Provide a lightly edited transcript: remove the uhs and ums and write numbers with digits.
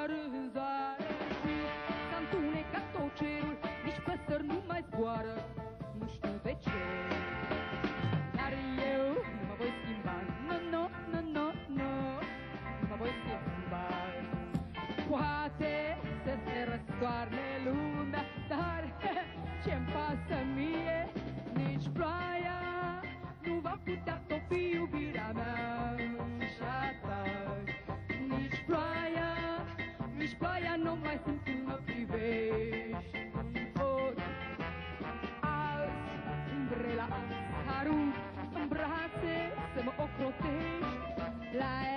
doar în zoare și s-a întunecat tot cerul, nici păsări nu mai zboară, nu știu de ce. Dar eu nu mă voi schimba, nu, nu mă voi schimba. Poate să se răstoarne lumea, dar ce-mi pasă mie, nici ploaia nu va putea topi iubirea mea și a ta. Nici ploaia nu mai sunt când mă privești în ochi. Azi, umbrela, arunc în brațe să mă ocrotești. La